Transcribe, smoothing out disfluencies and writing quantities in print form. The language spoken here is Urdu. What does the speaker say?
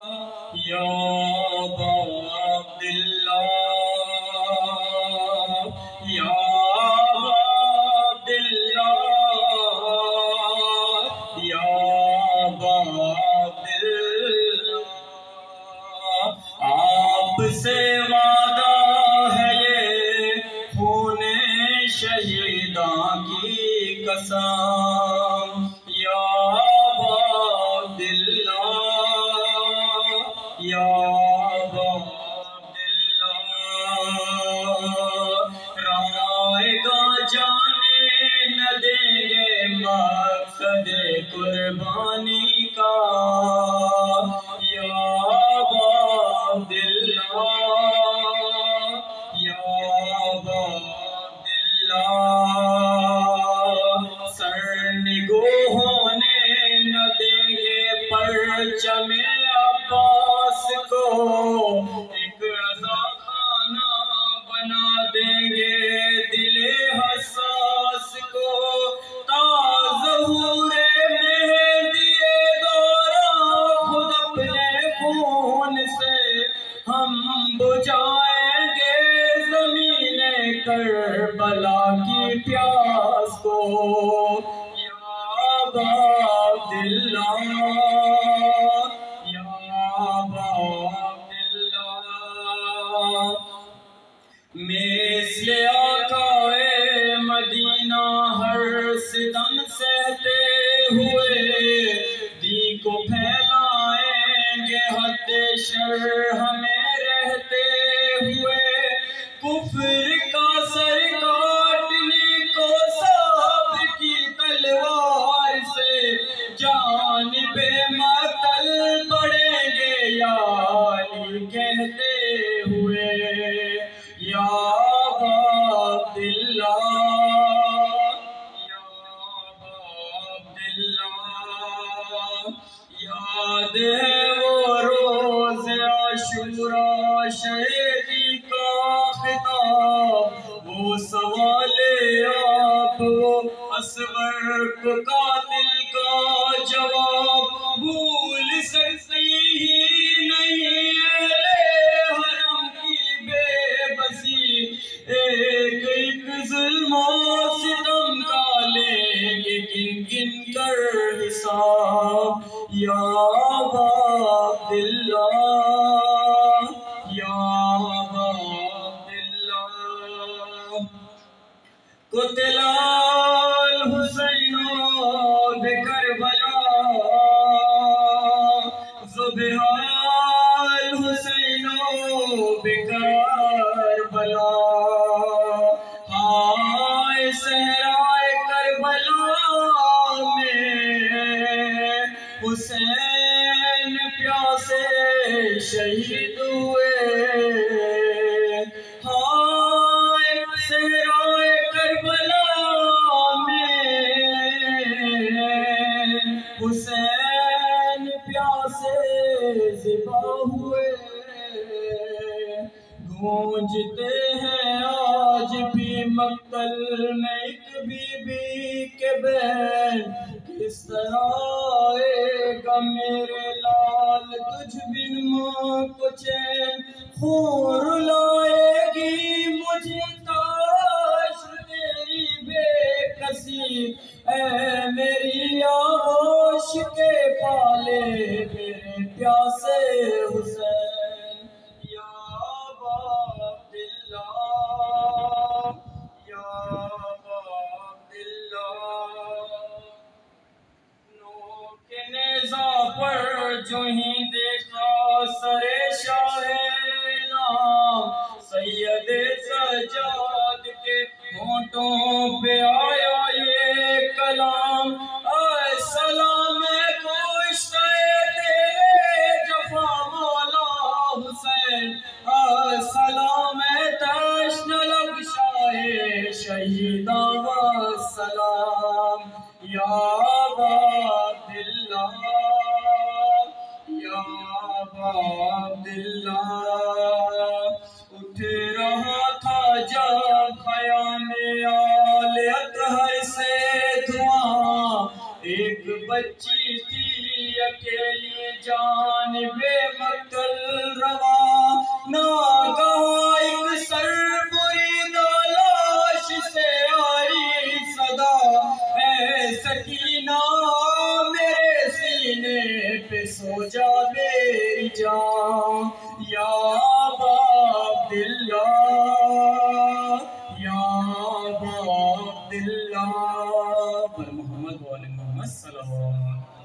یا ابا عبداللہ یا ابا عبداللہ یا ابا عبداللہ آپ سے وعدہ ہے یہ خون شہیداں کی قسم یا ابا عبداللہ یا ابا عبداللہ رائے گا جانے نہ دیں گے مقصد قربانی کا یا ابا عبداللہ یا ابا عبداللہ سر نگو ہونے نہ دیں گے پرچم عباس کو ایک رضا خانہ بنا دیں گے دل حساس کو تا ظہور مہدی دورہ خود اپنے خون سے ہم بجھائیں گے زمین کربلا کی پیاس کو یا ابا عبداللہ یا ابا عبداللہ مثل آقائے مدینہ ہر ستم سہتے ہوئے دی کو پھیلائیں گے حد شر ہمیں رہتے ہوئے کفر کا سر کاٹنے کو صاحب کی تلوار سے جانب مقتل بڑھیں گے یا علی کہتے ہوئے یا ابا عبداللہ یا ابا عبداللہ یاد ہے وہ روز عاشوراء شہیدی کا خطاب وہ سوال آپ وہ اصغر کو قاتل کا جواب بھول سکتی ہی نہیں اہل حرم کی بے بسی ایک ایک ظلم و ستم کا لیں گے گن گن کر حساب یا ابا عبداللہ یا ابا عبداللہ قتل الحسین بکربلا ذبح الحسین بکربلا ہائے صحرائے کربلا میں حسین پیاسے شہید ہوئے ہائے صحرائے کربلا میں حسین پیاسے ذبح ہوئے گونجتے ہیں آج بھی مقتل میں ایک بی بی کے بین کس طرح آئے گا میرے لال تجھ بن ماں کو چین خون رلائے گی مجھے کاش تیری بے کسی اے میری آغوش کے پالے میرے پیاسے حسین یا ابا عبداللہ یا ابا عبداللہ نوک نیزہ پر جو ہی دیکھا سر شاہ نام سید سجاد کے ہونٹوں پہ آیا یہ کلام اے سلام کو عشق تیرے جفا مولا حسین اے سلام تشن لب شاہ شہیداں والسلام یا ابا عبداللہ یا ابا عبداللہ اٹھ رہا تھا جب خیام آل اطہر سے دعا ایک بچی تھی اکیلی جانب سکینہ میرے سینے پہ سو جا میری جان یا ابا عبداللہ یا ابا عبداللہ پر محمد و آل محمد صلی اللہ علیہ وسلم.